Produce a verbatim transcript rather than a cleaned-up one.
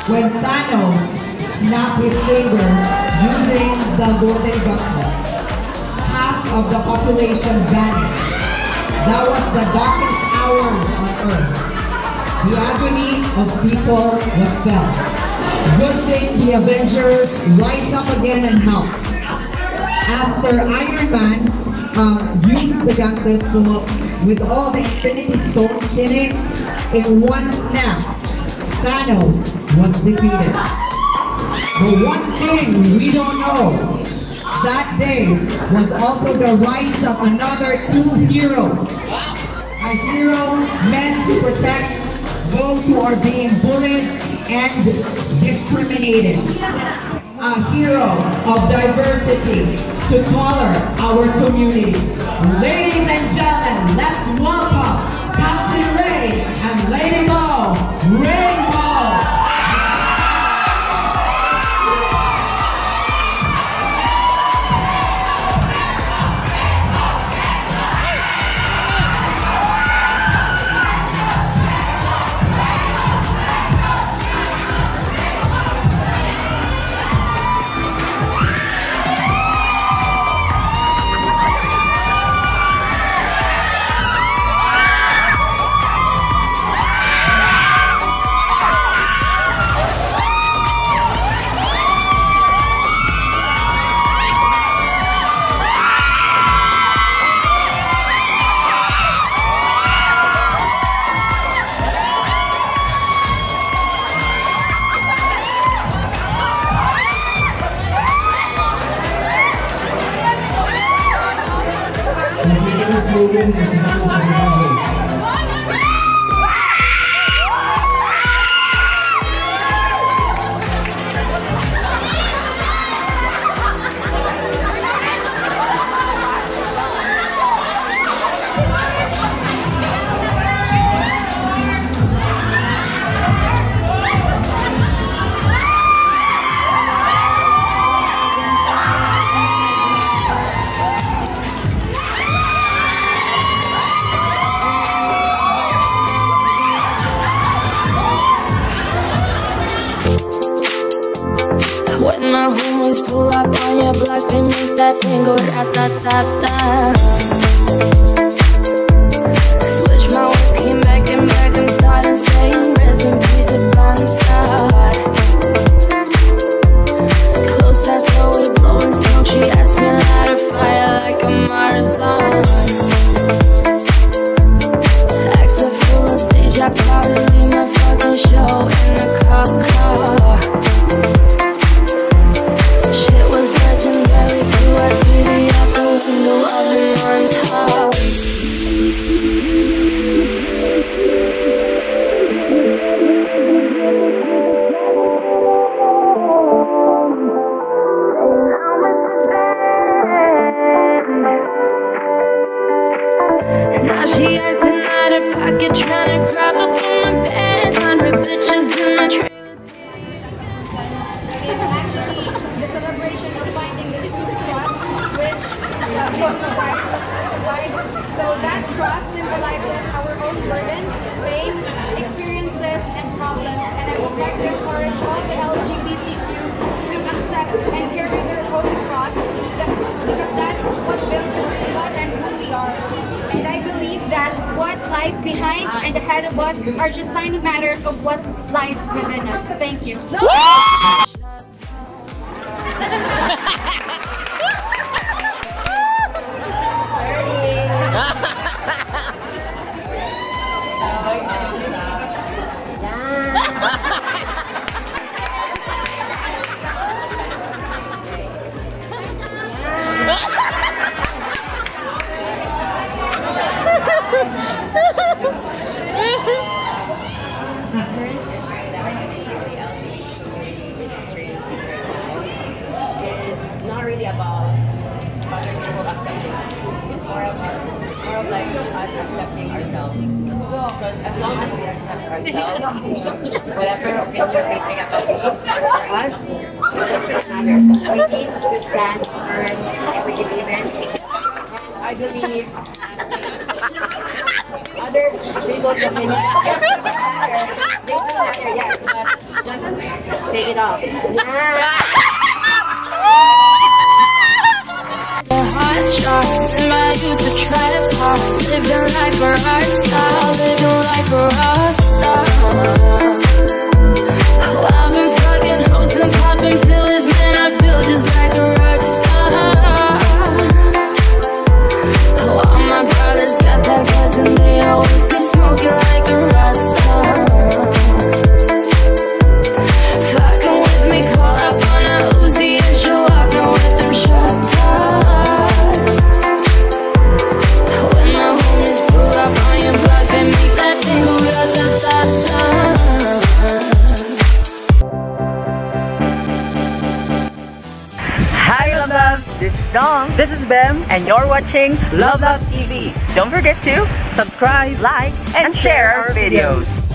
when Thanos snapped his finger using the golden gauntlet, half of the population vanished. That was the darkest hour on Earth. The agony of people was felt. Good thing the Avengers rise up again and help. After Iron Man uh, used the gauntlet to, with all the Infinity Stones in it, in one snap, Thanos was defeated. The one thing we don't know, that day was also the rise of another two heroes. A hero meant to protect those who are being bullied and discriminated. A hero of diversity to color our community. Ladies and gentlemen, let's welcome Captain Ray and Lady Mo, Rainbow! When my homies pull up on your block, they make that thing go rat-tat-tat-tat. Switch my way, came back and back, I'm starting saying rest in peace to Bonstar. Close that door, we blowing smoke, she asked me to light a fire like a Marathon. Act a fool on stage, I probably leave my fucking show in a cop car. Shit was legendary, threw our T V out the window of the montage. Now she acting out of pocket, trying to grab up on my pants. Hundred bitches in my trailer. The celebration of finding the true cross, which uh, Jesus Christ was crucified. So that cross symbolizes our own burdens, pain, experiences, and problems. And I would like to encourage all the L G B T Q to accept and carry their own cross, that, because that's what builds us and who we are. And I believe that what lies behind and ahead of us are just tiny matters of what lies within us. Thank you. The current issue that I believe the L G B T community is experiencing right now is not really about other people accepting us. It's more about more of like us accepting ourselves. Because as long as we accept ourselves, whatever opinion they say about me or us, it doesn't matter. We need to stand firm and we believe in. And I believe other people's opinions, yes, they do matter. They do matter, yes, but Just shake it off. Hot shot, I used to try to pop, living like a rock star, living like a rock star. Oh, I've been fucking hoes and popping pills, man, I feel just like a rock star. Oh, all my brothers got that gas and they always be smoking like a rock star. Fucking with me, call up on a Uzi and show up, no with them shots. Hi Love Loves, this is Dom, this is Bem, and you're watching Love Love T V. Don't forget to subscribe, like, and share our videos.